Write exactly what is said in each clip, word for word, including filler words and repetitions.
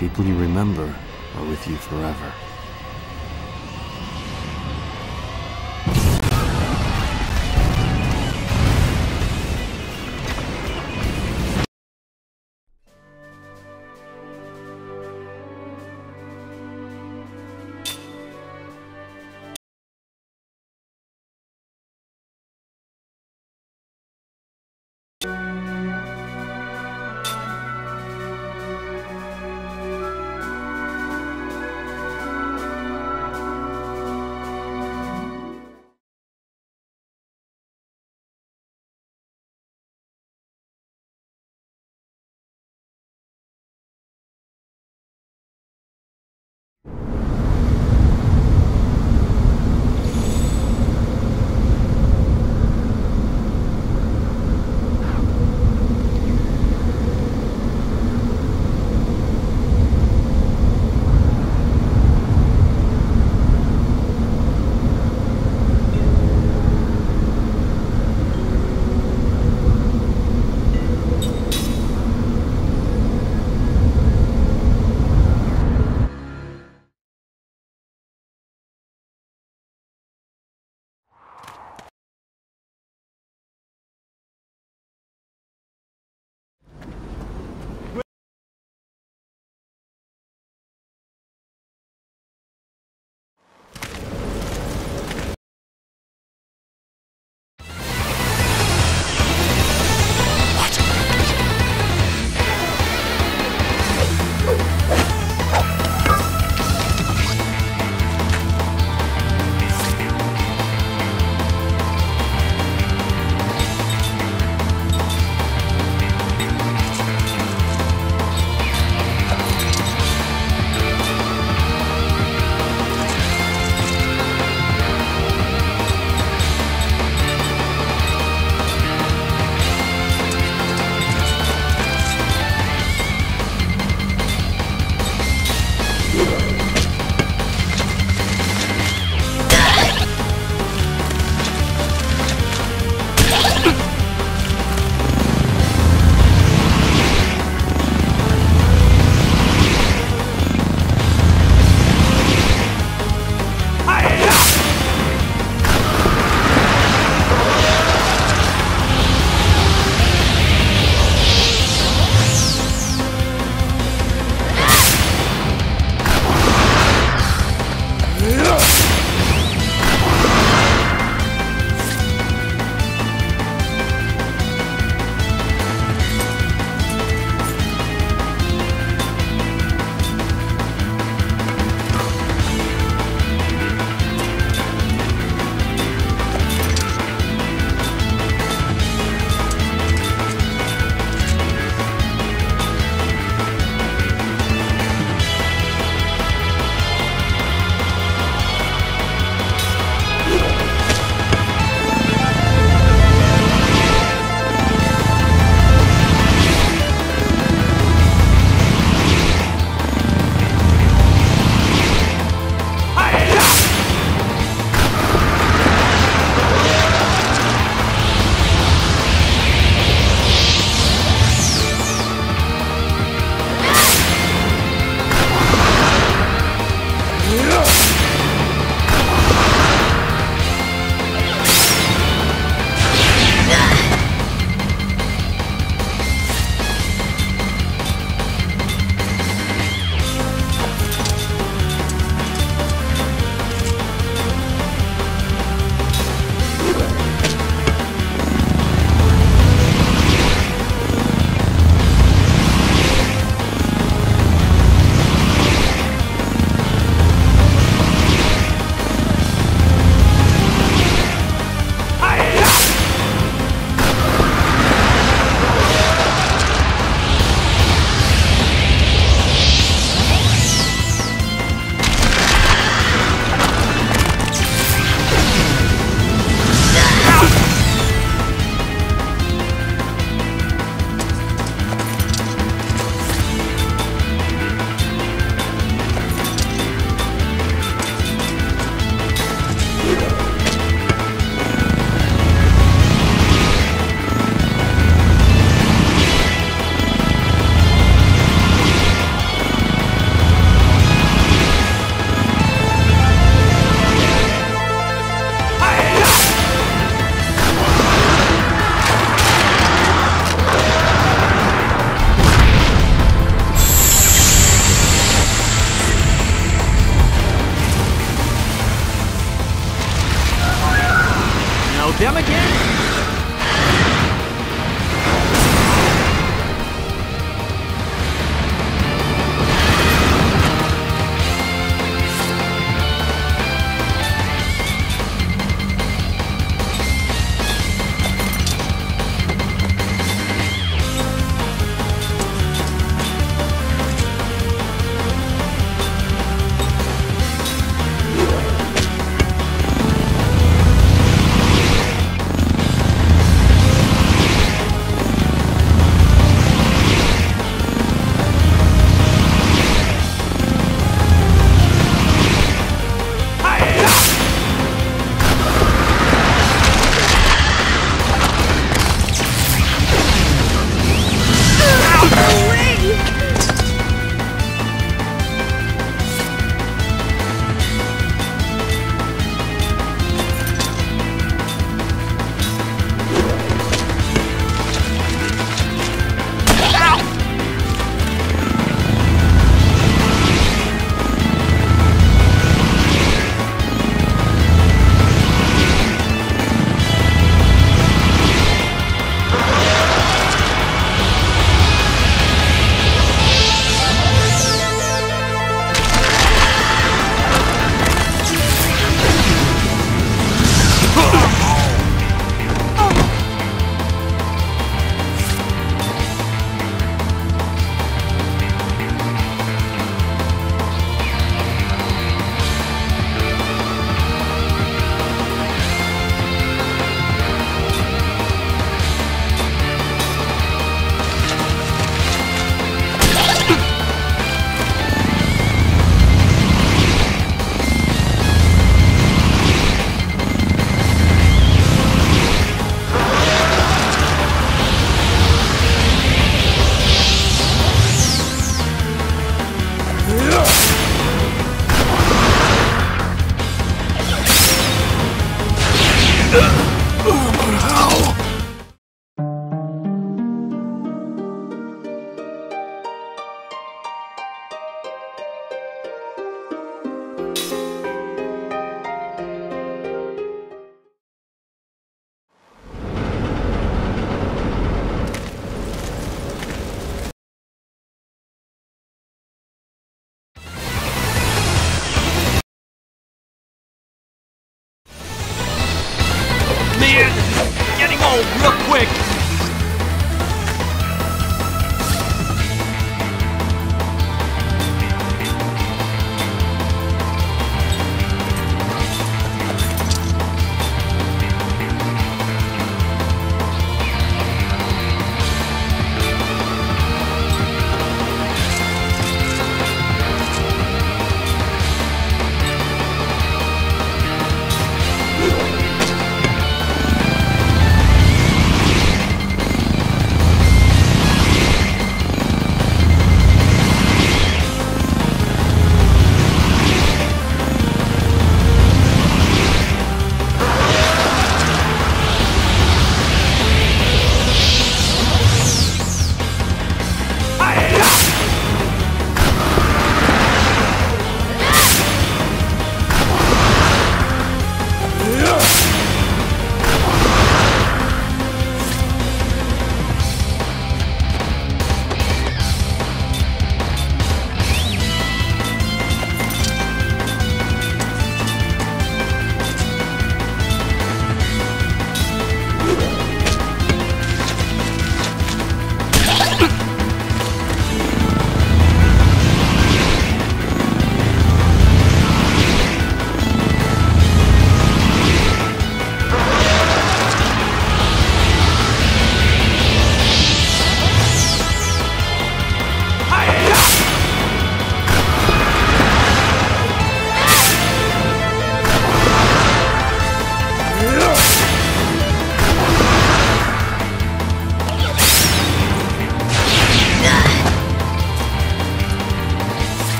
people you remember are with you forever.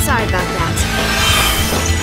Sorry about that.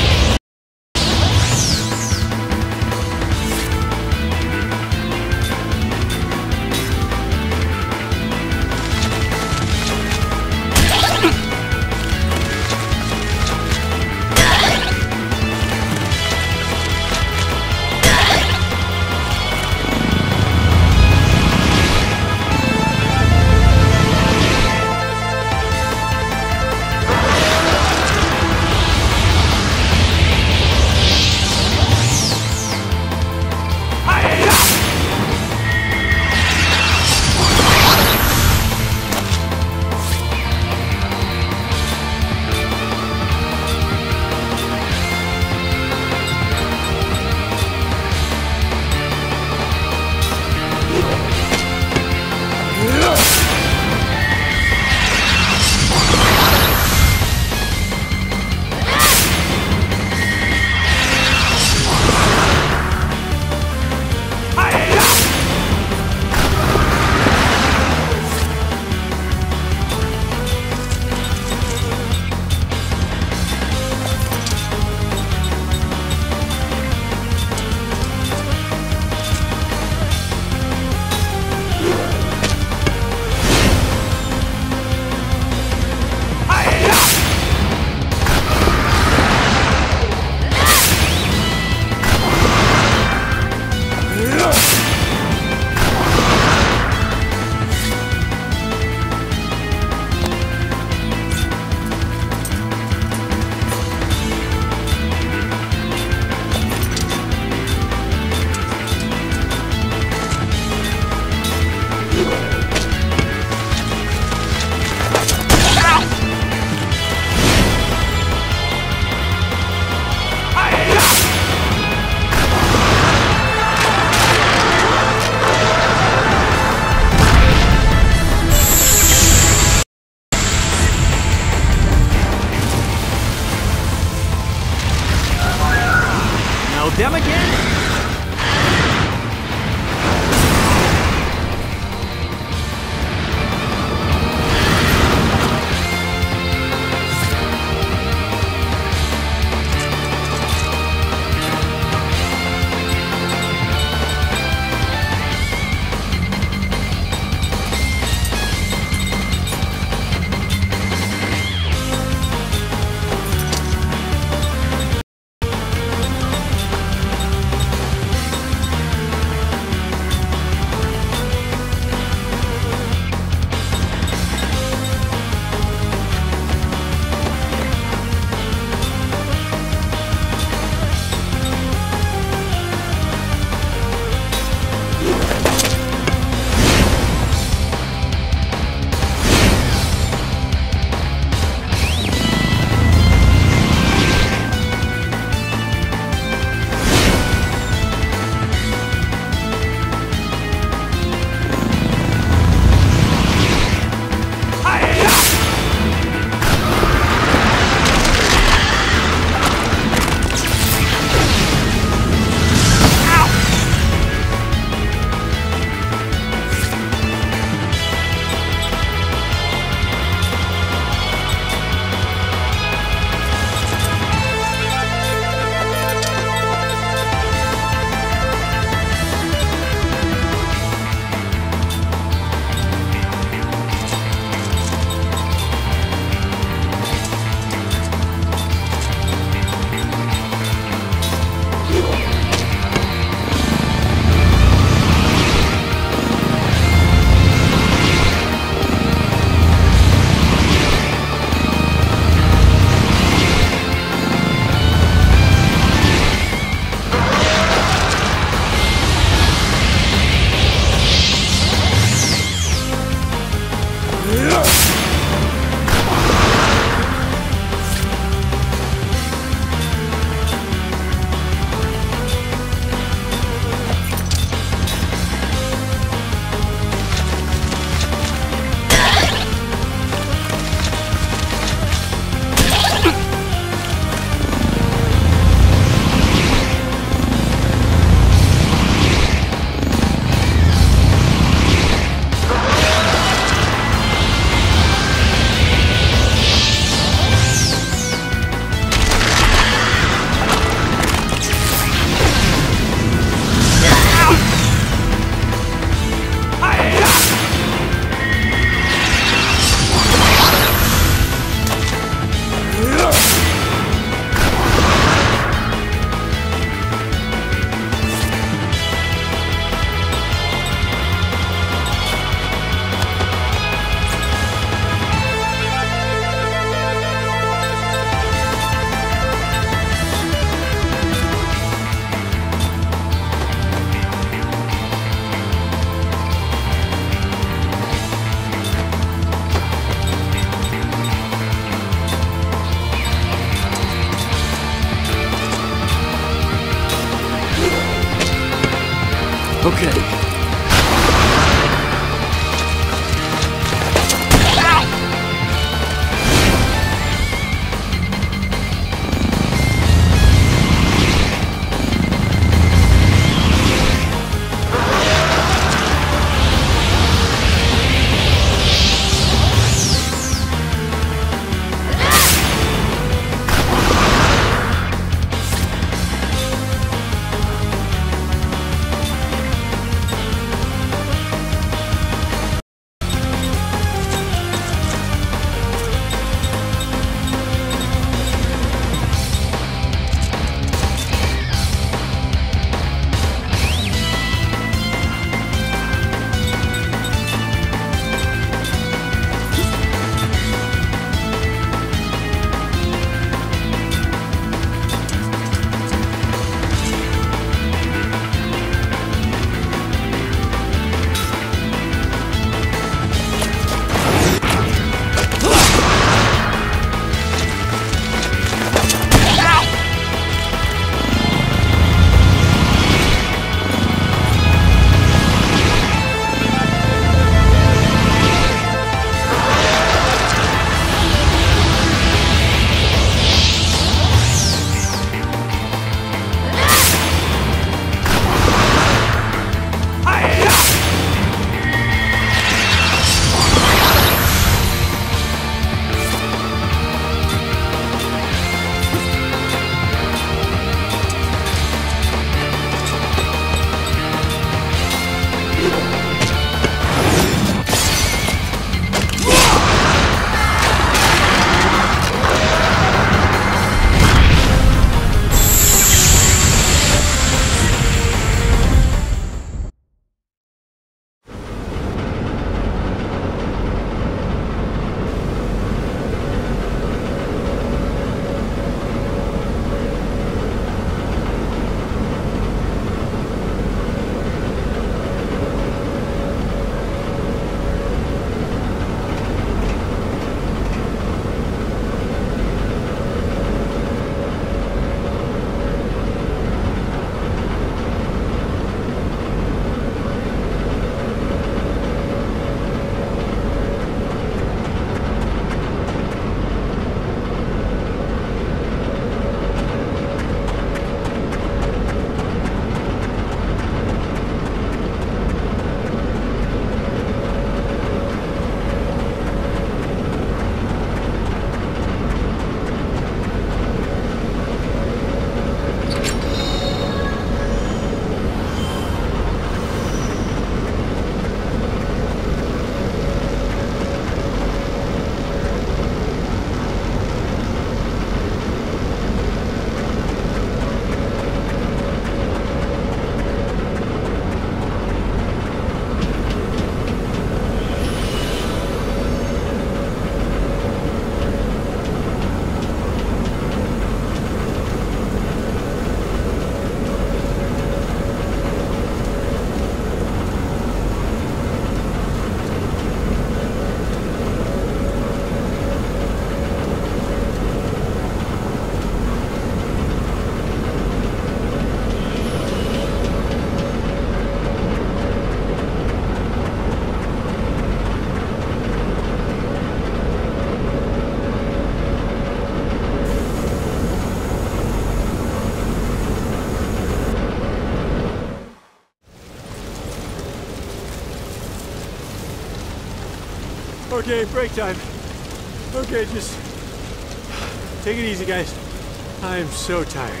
Okay, break time. Okay, just take it easy, guys. I am so tired.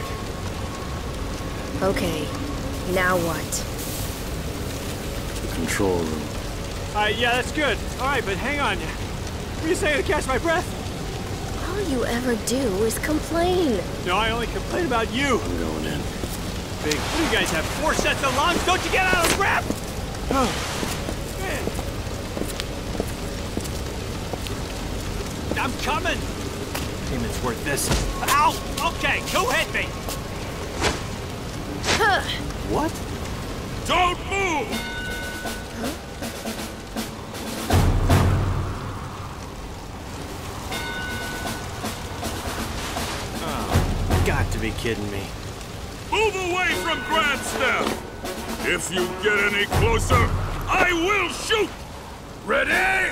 Okay, now what? The control room. Uh, yeah, that's good. All right, but hang on. Were you saying to catch my breath? All you ever do is complain. No, I only complain about you. I'm going in. Big, what do you guys have? Four sets of lungs? Don't you get out of breath? Oh, man. I'm coming. Payment's worth this. Ow! Okay, who hit me? Huh. What? Don't move! Oh, got to be kidding me. Move away from Grand Step! If you get any closer, I will shoot! Ready?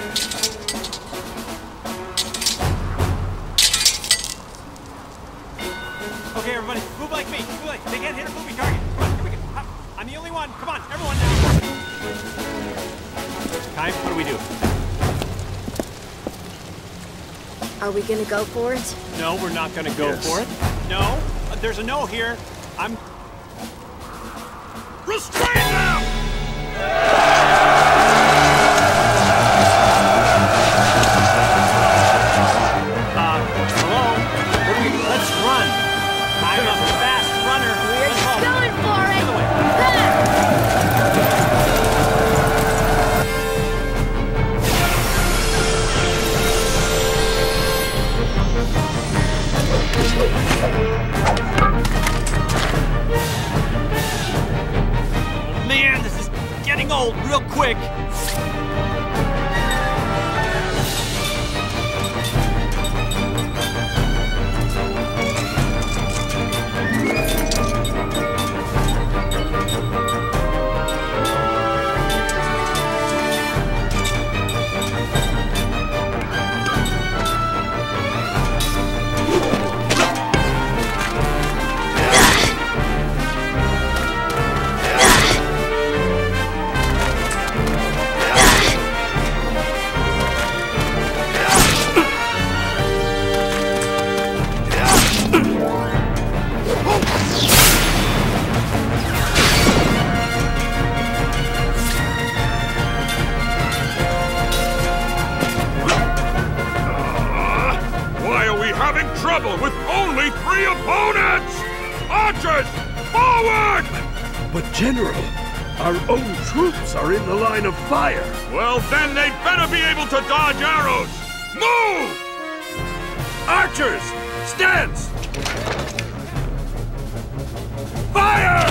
Okay, everybody, move like me. Move like they can't hit a moving target. Come on, here we go. I'm the only one. Come on, everyone now. Time, what do we do? Are we gonna go for it? No, we're not gonna go Yes. for it. No, uh, there's a no here. I'm. Restrain them! Uh, hello? What do we, let's run. I'm a fast runner. We're Let's go. going for it! Other way. Man, this is getting old real quick. Why are we having trouble with only three opponents? Archers, forward! But General, our own troops are in the line of fire. Well, then they'd better be able to dodge arrows. Move! Archers, stance! Fire!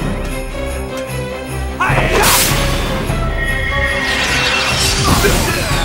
Hi-ya!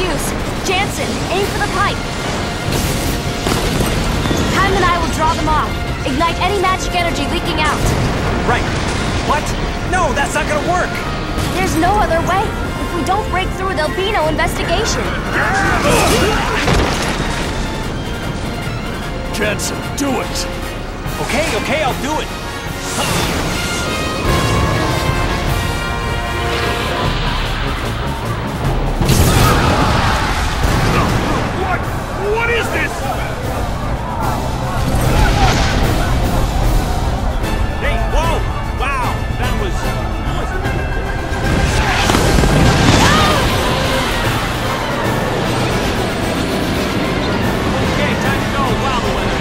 fuse. Jansen, aim for the pipe. Kyle and I will draw them off. Ignite any magic energy leaking out. Right. What? No, that's not gonna work! There's no other way. If we don't break through, there'll be no investigation. Jansen, do it! Okay, okay, I'll do it. What? What is this? Hey, whoa! Wow, that was... Okay, time to go. Wow, the weather.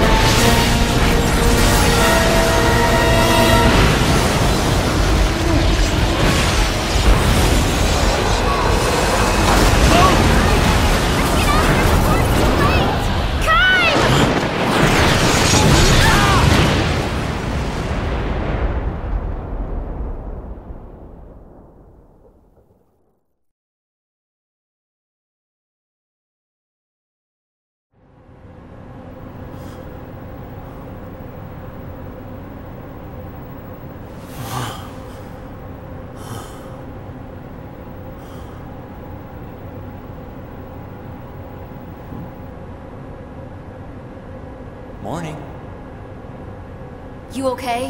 Morning. You okay?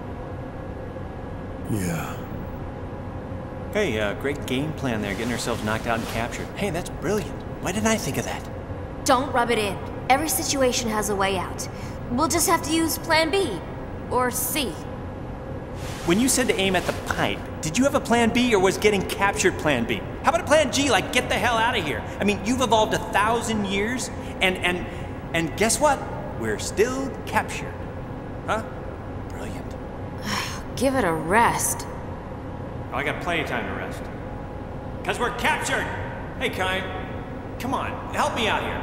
Yeah. Hey, uh, great game plan there, getting ourselves knocked out and captured. Hey, that's brilliant. Why didn't I think of that? Don't rub it in. Every situation has a way out. We'll just have to use Plan B. Or C. When you said to aim at the pipe, did you have a plan B or was getting captured plan B? How about a plan G, like get the hell out of here? I mean, you've evolved a thousand years, and, and, and guess what? We're still captured. Huh? Brilliant. Give it a rest. Oh, I got plenty of time to rest. Because we're captured! Hey, Kai, come on, help me out here.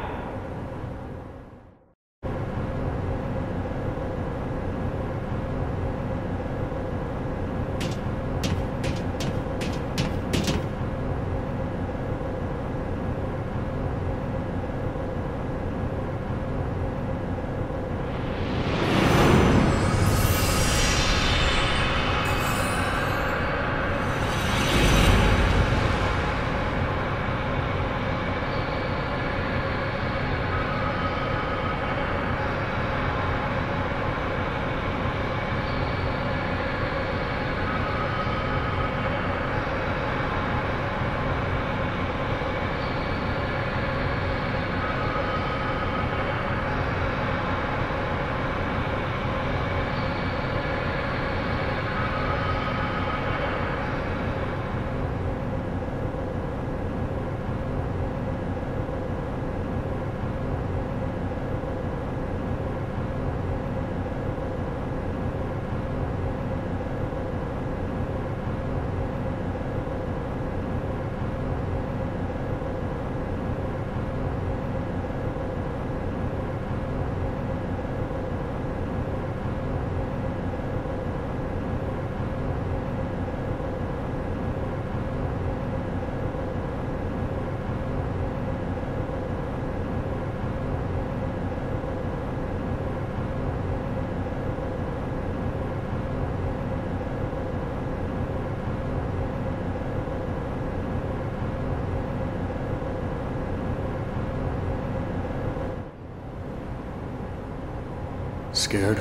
Scared?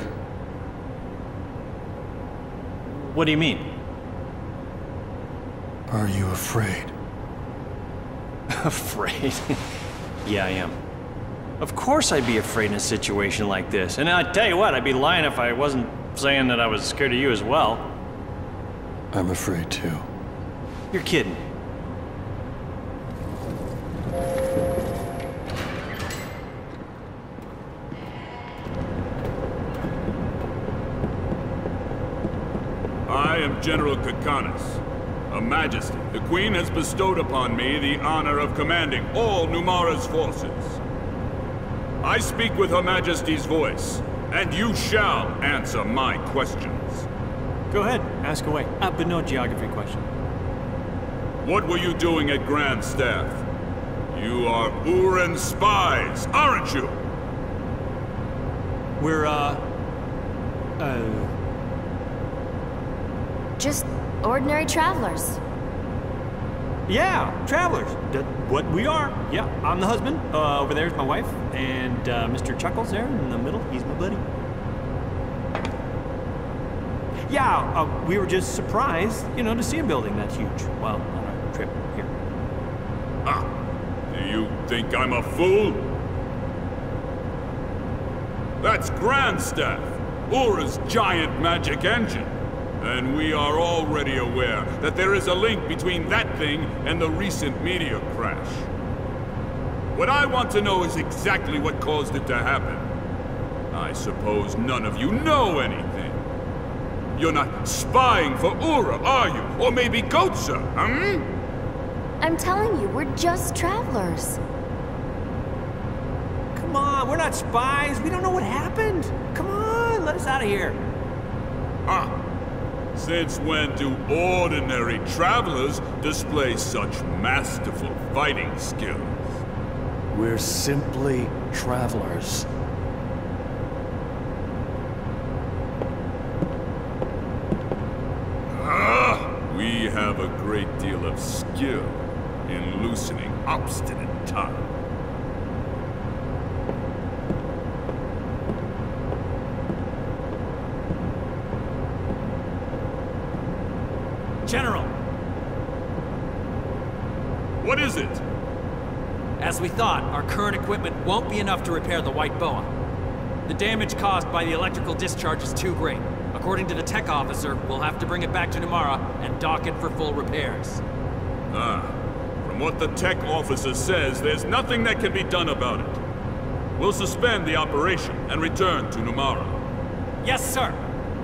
What do you mean? Are you afraid? Afraid? Yeah, I am. Of course I'd be afraid in a situation like this. And I tell you what, I'd be lying if I wasn't saying that I was scared of you as well. I'm afraid too. You're kidding. I am General Kakanis, a Majesty. The Queen has bestowed upon me the honor of commanding all Numara's forces. I speak with Her Majesty's voice, and you shall answer my questions. Go ahead, ask away. Uh, but no geography question. What were you doing at Grand Staff? You are Uren spies, aren't you? We're, uh... Uh... Just ordinary travelers. Yeah, travelers. That's what we are. Yeah, I'm the husband. Uh, over there's my wife. And uh, Mister Chuckles there in the middle, he's my buddy. Yeah, uh, we were just surprised, you know, to see a building that huge while on our trip here. Ah, do you think I'm a fool? That's Grandstaff, Ura's giant magic engine. And we are already aware that there is a link between that thing and the recent meteor crash. What I want to know is exactly what caused it to happen. I suppose none of you know anything. You're not spying for Ura, are you? Or maybe Goetze, hmm? I'm telling you, we're just travelers. Come on, we're not spies. We don't know what happened. Come on, let us out of here. Ah. Since when do ordinary travelers display such masterful fighting skills? We're simply travelers. Ah, we have a great deal of skill in loosening obstinate tongue. General! What is it? As we thought, our current equipment won't be enough to repair the White Boa. The damage caused by the electrical discharge is too great. According to the tech officer, we'll have to bring it back to Numara and dock it for full repairs. Ah, from what the tech officer says, there's nothing that can be done about it. We'll suspend the operation and return to Numara. Yes, sir!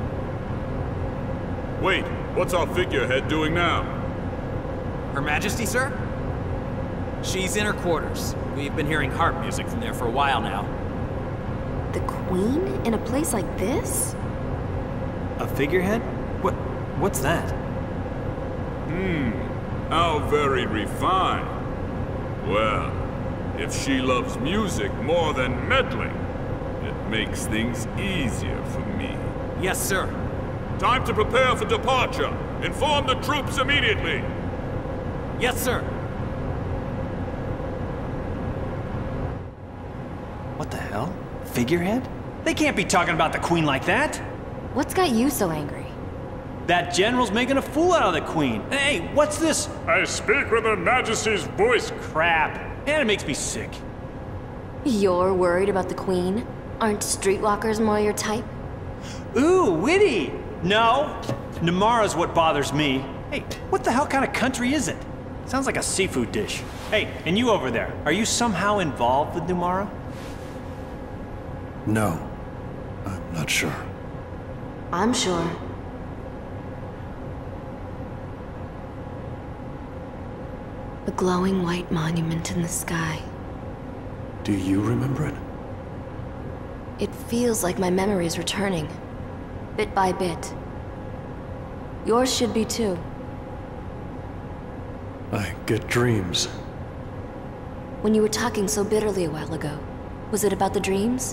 Wait, what's our figurehead doing now? Her Majesty, sir? She's in her quarters. We've been hearing harp music from there for a while now. The Queen in a place like this? A figurehead? What? What's that? Hmm, how very refined. Well, if she loves music more than meddling, it makes things easier for me. Yes, sir. Time to prepare for departure. Inform the troops immediately. Yes, sir. What the hell? Figurehead? They can't be talking about the Queen like that. What's got you so angry? That general's making a fool out of the Queen. Hey, what's this? I speak with Her Majesty's voice. Crap. And it makes me sick. You're worried about the Queen? Aren't streetwalkers more your type? Ooh, witty! No, Numara's what bothers me. Hey, what the hell kind of country is it? Sounds like a seafood dish. Hey, and you over there, are you somehow involved with Numara? No. I'm not sure. I'm sure. A glowing white monument in the sky. Do you remember it? It feels like my memory is returning, bit by bit. Yours should be too. I get dreams. When you were talking so bitterly a while ago, was it about the dreams?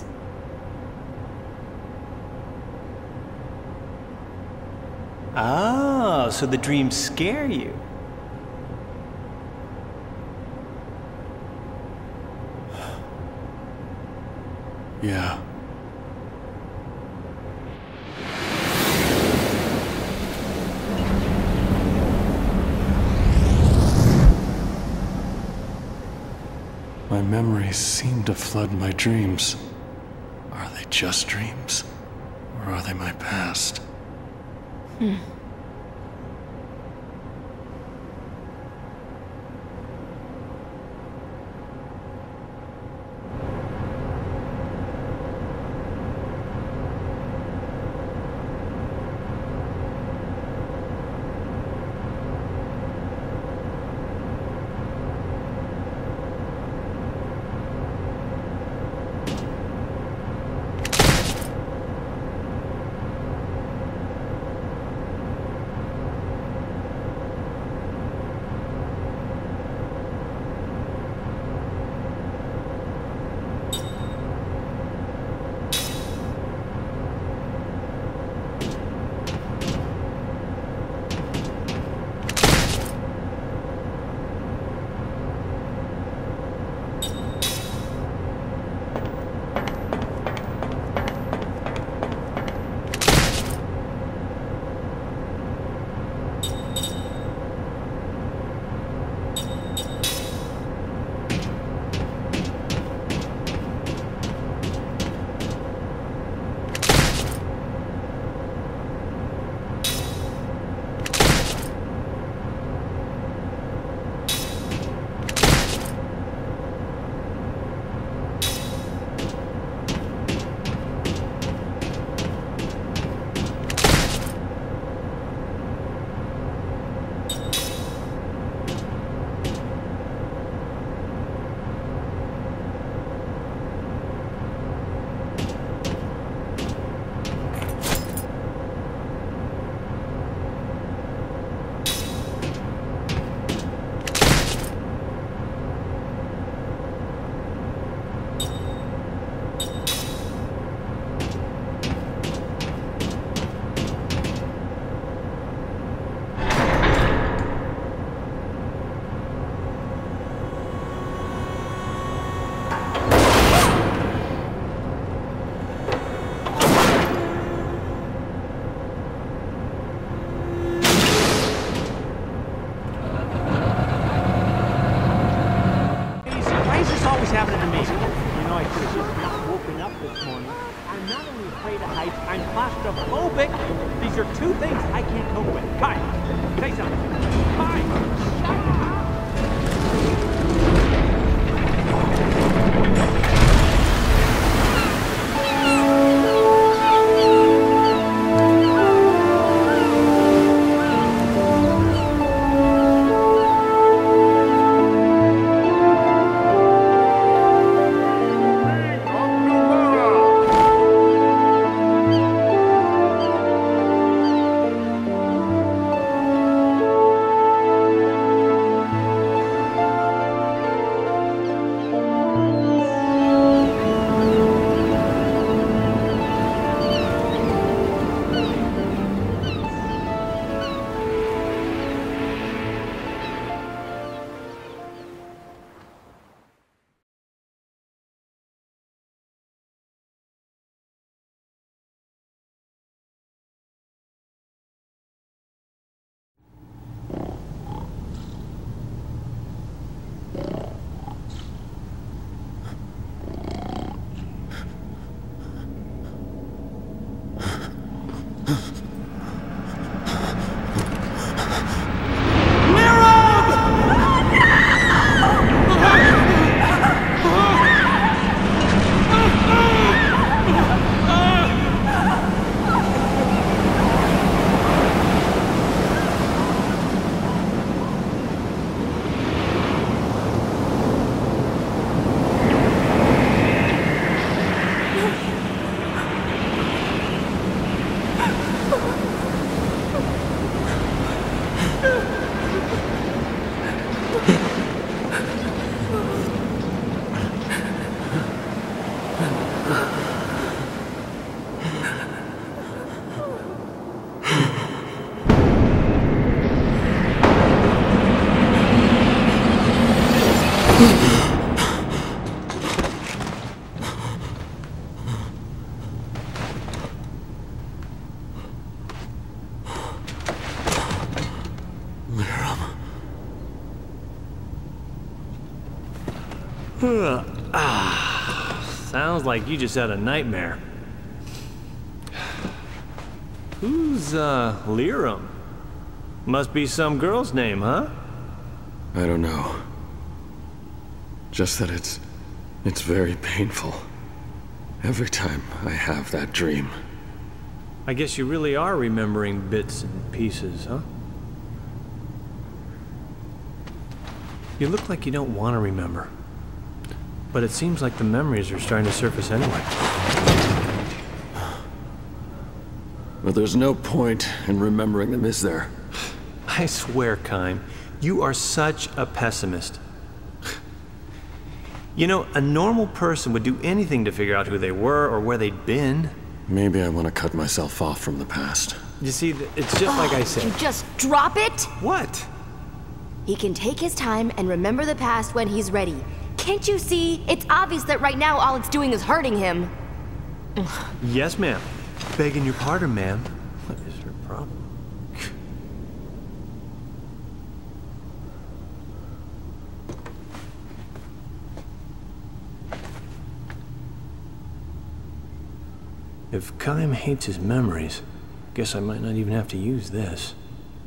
Oh, so the dreams scare you. Yeah. My memories seem to flood my dreams. Are they just dreams? Or are they my past? Hmm. was happening to me. You know, I should have just not woken up this morning. I'm not only afraid of heights, I'm claustrophobic. These are two things I can't cope with. Kai, say something. Kai, shut up! Ah, sounds like you just had a nightmare. Who's, uh, Liram? Must be some girl's name, huh? I don't know. Just that it's... it's very painful. Every time I have that dream. I guess you really are remembering bits and pieces, huh? You look like you don't want to remember. But it seems like the memories are starting to surface anyway. Well, there's no point in remembering them, is there? I swear, Kime, you are such a pessimist. You know, a normal person would do anything to figure out who they were or where they'd been. Maybe I want to cut myself off from the past. You see, it's just like I said. You just drop it? What? He can take his time and remember the past when he's ready. Can't you see? It's obvious that right now all it's doing is hurting him. Yes, ma'am. Begging your pardon, ma'am. What is her problem? If Kime hates his memories, guess I might not even have to use this.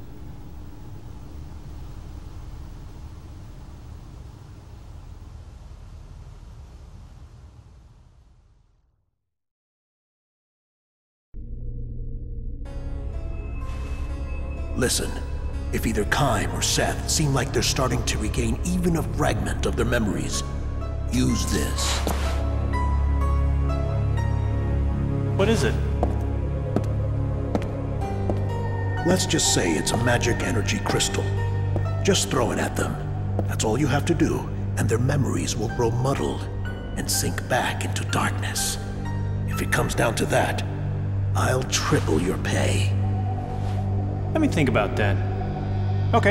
Listen, if either Kime or Seth seem like they're starting to regain even a fragment of their memories, use this. What is it? Let's just say it's a magic energy crystal. Just throw it at them. That's all you have to do, and their memories will grow muddled and sink back into darkness. If it comes down to that, I'll triple your pay. Let me think about that. Okay.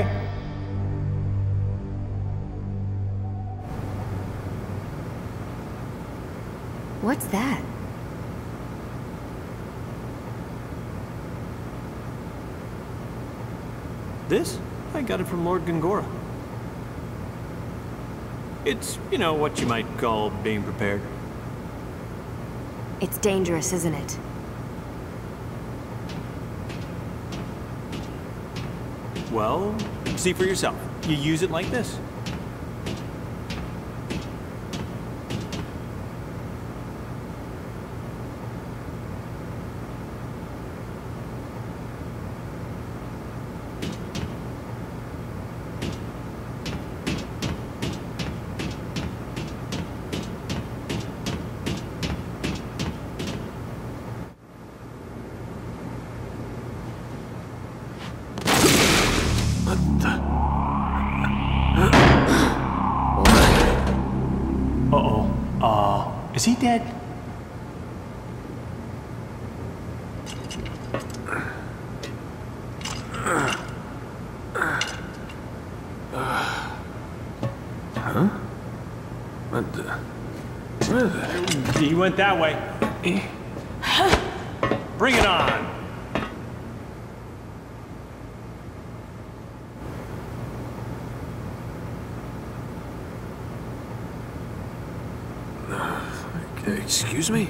What's that? This? I got it from Lord Gongora. It's, you know, what you might call being prepared. It's dangerous, isn't it? Well, see for yourself. You use it like this. Uh-oh. Uh, is he dead? Huh? What the? Where the? He went that way. Bring it on! Excuse me?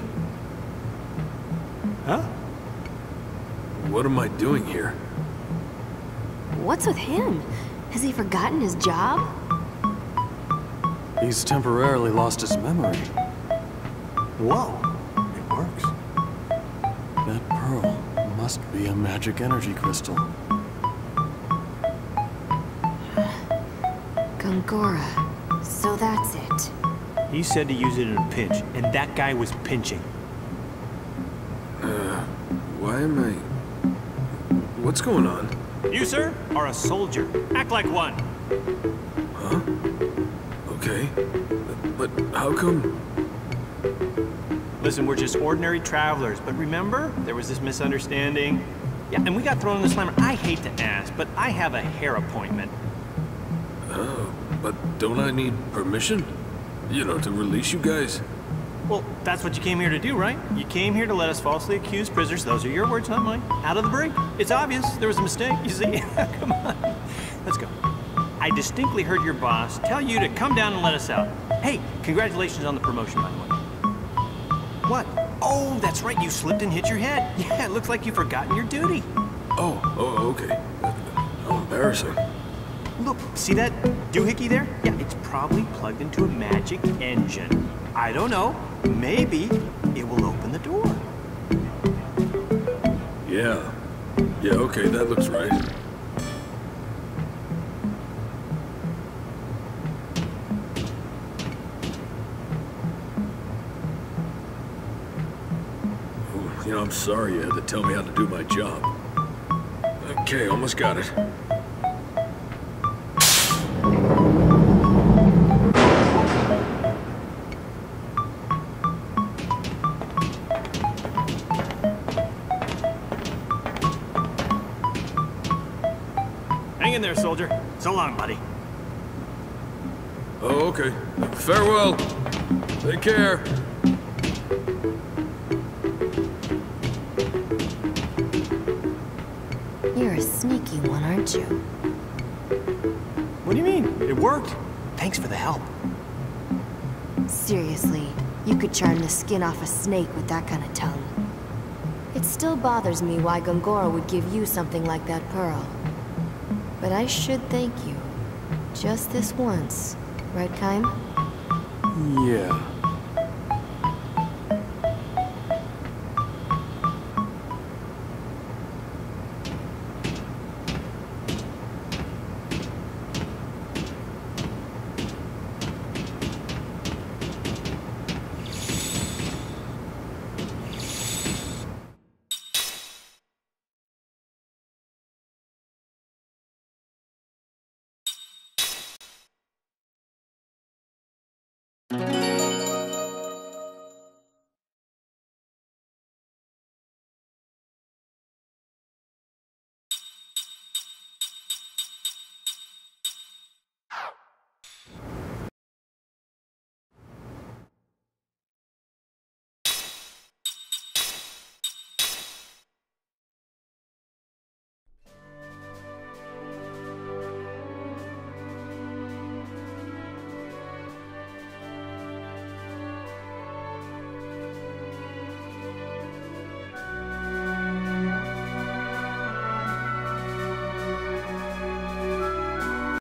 Huh? What am I doing here? What's with him? Has he forgotten his job? He's temporarily lost his memory. Whoa. It works. That pearl must be a magic energy crystal. Gongora. So that's it. He said to use it in a pinch, and that guy was pinching. Uh, why am I... What's going on? You, sir, are a soldier. Act like one. Huh? Okay. But how come... Listen, we're just ordinary travelers, but remember, there was this misunderstanding. Yeah, and we got thrown in the slammer. I hate to ask, but I have a hair appointment. Oh, but don't I need permission? You know, to release you guys? Well, that's what you came here to do, right? You came here to let us falsely accuse prisoners, those are your words, not mine, out of the brig. It's obvious, there was a mistake, you see. Come on, let's go. I distinctly heard your boss tell you to come down and let us out. Hey, congratulations on the promotion, by the way. What? Oh, that's right, you slipped and hit your head. Yeah, it looks like you've forgotten your duty. Oh, oh, okay. How embarrassing. Look, see that doohickey there? Yeah, it's probably plugged into a magic engine. I don't know. Maybe it will open the door. Yeah. Yeah, okay, that looks right. Oh, you know, I'm sorry you had to tell me how to do my job. Okay, almost got it. Hang in there, soldier. So long, buddy. Oh, okay. Farewell. Take care. You're a sneaky one, aren't you? What do you mean? It worked. Thanks for the help. Seriously, you could charm the skin off a snake with that kind of tongue. It still bothers me why Gongora would give you something like that pearl. But I should thank you. Just this once, right, Kaim?